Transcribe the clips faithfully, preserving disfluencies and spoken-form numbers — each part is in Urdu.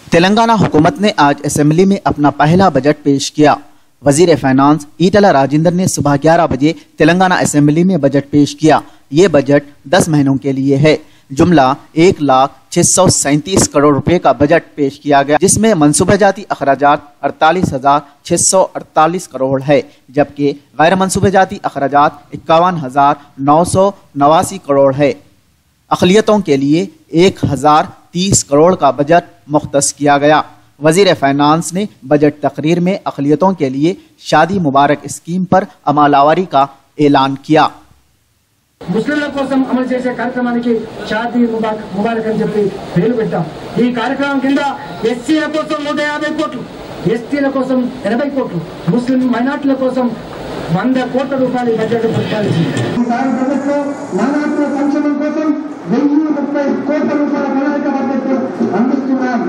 تلنگانہ حکومت نے آج اسمبلی میں اپنا پہلا بجٹ پیش کیا۔ وزیر فائنانس ایٹلا راجندر نے صبح گیارہ بجے تلنگانہ اسمبلی میں بجٹ پیش کیا۔ یہ بجٹ دس مہینوں کے لیے ہے۔ جملہ ایک لاکھ چھ سو سینتیس کروڑ روپے کا بجٹ پیش کیا گیا، جس میں منصوبہ جاتی اخراجات اڑتالیس ہزار چھ سو اڑتالیس کروڑ ہے، جبکہ غیر منصوبہ جاتی اخراجات اکاون ہزار نو سو نواسی کروڑ ہے۔ اقلیتوں کے لیے ایک ہزار تیس کروڑ کا بجٹ مختص کیا گیا۔ وزیر فائنانس نے بجٹ تقریر میں اقلیتوں کے لیے شادی مبارک اسکیم پر عمل آوری کا اعلان کیا۔ ముస్లింల కోసం అమలు చేసే కార్యక్రమానికి షాదీ ముబారక్ అని చెప్పి పేరు పెట్టాం। ఈ కార్యక్రమం కింద ఎస్సీల కోసం నూట యాభై కోట్లు, ఎస్టీల కోసం ఎనభై కోట్లు, ముస్లిం మైనార్టీల కోసం వంద కోట్ల రూపాయలు బడ్జెట్ ప్రతిపాదించింది। ఈసారి ప్రభుత్వం నానాత్మ సంక్షేమం కోసం వెయ్యి ముప్పై కోట్ల రూపాయల ప్రణాళిక బడ్జెట్ అందిస్తున్నాం।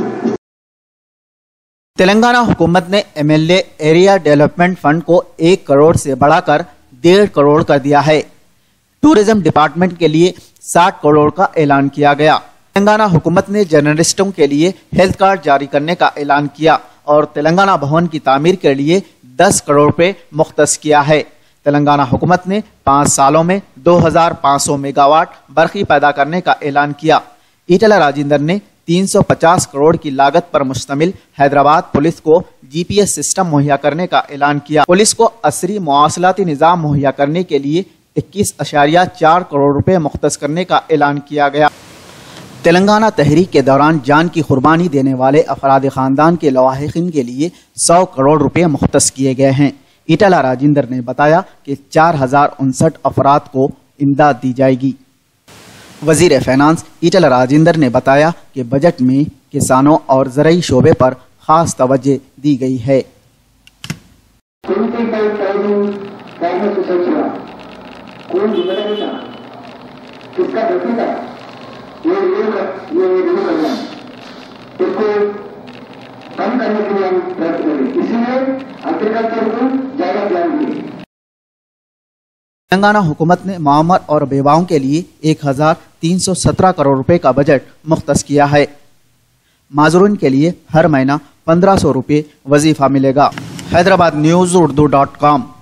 تلنگانہ حکومت نے M L A area development fund کو ایک کروڑ سے بڑھا کر ڈیڑھ کروڑ کر دیا ہے۔ ٹورزم ڈپارٹمنٹ کے لیے ساٹھ کروڑ کا اعلان کیا گیا۔ تلنگانہ حکومت نے جرنلسٹوں کے لیے ہیلتھ کارڈ جاری کرنے کا اعلان کیا اور تلنگانہ بھون کی تعمیر کے لیے دس کروڑ روپے مختص کیا ہے۔ تلنگانہ حکومت نے پانچ سالوں میں دو ہزار پانچ سو میگا واٹ برقی پیدا کرنے کا اعلان کیا۔ ایٹلا راجندر نے تین سو پچاس کروڑ کی لاگت پر مشتمل حیدرآباد پولیس کو جی پی ایس سسٹم مہیا کرنے کا اعلان کیا۔ پولیس کو عصری مواصلاتی نظام مہیا کرنے کے لیے اکیس اشاریہ چار کروڑ روپے مختص کرنے کا اعلان کیا گیا۔ تلنگانہ تحریک کے دوران جان کی قربانی دینے والے افراد خاندان کے لواحقین کے لیے سو کروڑ روپے مختص کیے گئے ہیں۔ ایٹلا راجندر نے بتایا کہ چار ہزار انسٹھ افراد کو امداد دی جائے گی۔ وزیر فائنانس ایٹلا راجندر نے بتایا کہ بجٹ میں کسانوں اور زرعی شعبے پر خاص توجہ دی گئی ہے۔ تلنگانہ حکومت نے معمر اور بیواؤں کے لیے ایک ہزار تین سو سترہ کروڑ روپے کا بجٹ مختص کیا ہے۔ معذورین کے لیے ہر مہینہ پندرہ سو روپے وظیفہ ملے گا۔ حیدرآباد نیوز اردو ڈاٹ کام